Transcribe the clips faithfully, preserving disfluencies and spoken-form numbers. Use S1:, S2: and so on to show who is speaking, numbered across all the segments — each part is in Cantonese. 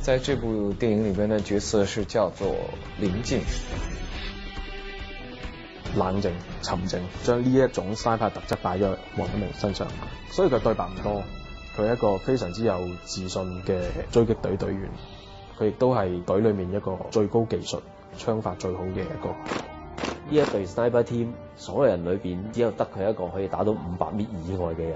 S1: 在这部电影里边的角色是叫做林靜。
S2: 冷靜、沉靜，將呢一種 sci-fi 特質擺咗黃曉明身上，所以佢對白唔多，佢係一個非常之有自信嘅追擊隊隊員，佢亦都係隊裏面一個最高技術、槍法最好嘅一個。
S3: 呢一隊 sniper team 所有人裏邊，只有得佢一個可以打到五百米以外嘅人。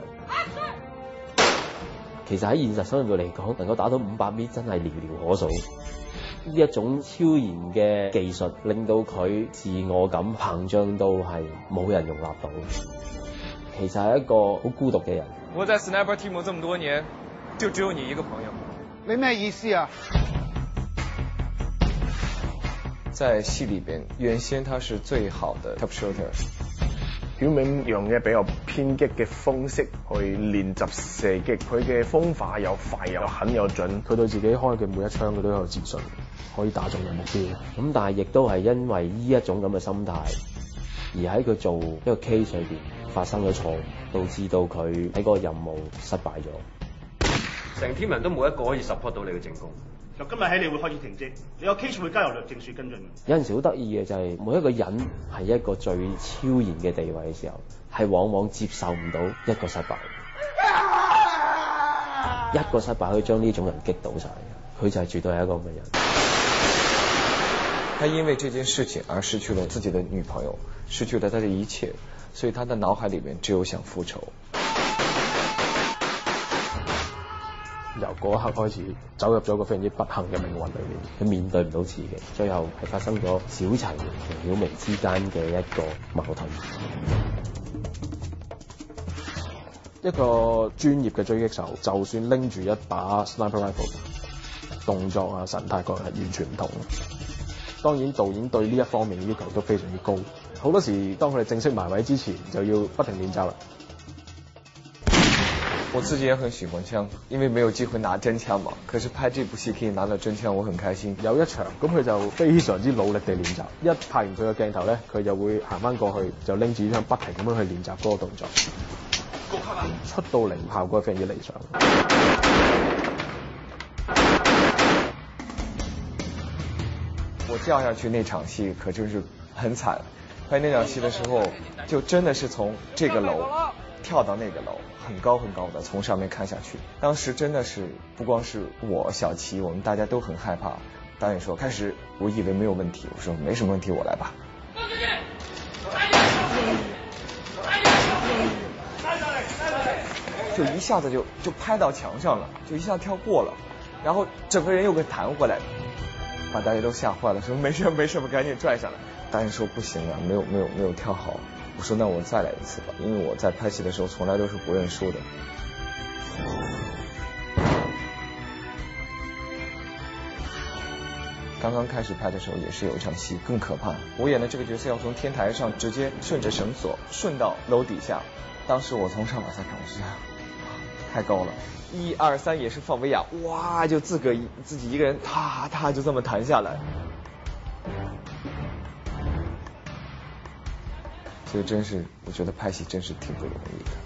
S3: 其實喺現實生活嚟講，能夠打到五百米真係寥寥可數。呢一種超然嘅技術，令到佢自我感膨脹到係冇人容納到。其實係一個好孤獨嘅人。
S1: 我在 Sniper Team 這麼多年，就只有你一個朋友。
S4: 你咩意思啊？
S1: 在戲裏邊，原先他是最好的 top shooter。
S5: 曉明用嘅比較偏激嘅方式去練習射擊，佢嘅方法又快又狠又準，
S2: 佢對自己開嘅每一槍佢都有自信，可以打中嘅目標。
S3: 咁但係亦都係因為呢一種咁嘅心態，而喺佢做一個 case 裏邊發生咗錯，導致到佢喺嗰個任務失敗咗。
S6: 成 team 人都冇一個可以 support 到你嘅進攻。
S7: 就今日起你會開始停職，你個 case 會交由律政署跟進。
S3: 有陣時好得意嘅就係每一個人係一個最超然嘅地位嘅時候，係往往接受唔到一個失敗。一個失敗可以將呢種人擊倒晒，佢就係絕對係一個咁嘅人。
S1: 他因為這件事情而失去了自己的女朋友，失去了他的一切，所以他的腦海裏面只有想復仇。
S2: 由嗰一刻開始，走入咗一個非常之不幸嘅命運裏面，
S3: 佢面對唔到自己，最後係發生咗小齊同曉明之間嘅一個矛盾。
S2: 一個專業嘅追擊手，就算拎住一把 sniper rifle， 動作啊、神態各樣係完全唔同。當然導演對呢一方面嘅要求都非常之高，好多時當佢哋正式埋位之前，就要不停練習啦。
S1: 我自己也很喜歡槍，因為沒有機會拿真槍嘛。可是拍這部戲可以拿到真槍，我很開心。
S2: 有一場咁佢就非常之努力地練習，一拍完佢個鏡頭咧，佢就會行翻過去，就拎住支槍不停咁樣去練習嗰個動作。出到嚟效果非常之理想。
S1: 我掉下去那場戲可真是很慘，拍那場戲的時候，就真的是從這個樓跳到那個樓，很高很高的從上面看下去。當時真的是不光是我小齊，我們大家都很害怕。導演說開始我以為沒有問題，我說沒什麼問題，我來吧。就一下子就就拍到牆上了，就一下跳過了，然後整個人又給彈回來，把大家都嚇壞了，說沒事沒事，趕緊拽上來。導演說不行啊，沒有沒有沒有跳好。我說那我再來一次吧，因為我在拍戲的時候從來都是不認輸的。剛剛開始拍的時候也是有一場戲更可怕，我演的這個角色要從天台上直接順着繩索順到樓底下，當時我從上往下看，我是太高了，一二三也是放威亞，哇就自個自己一個人踏踏就這麼彈下來。所以真是，我覺得拍戲真是挺不容易的。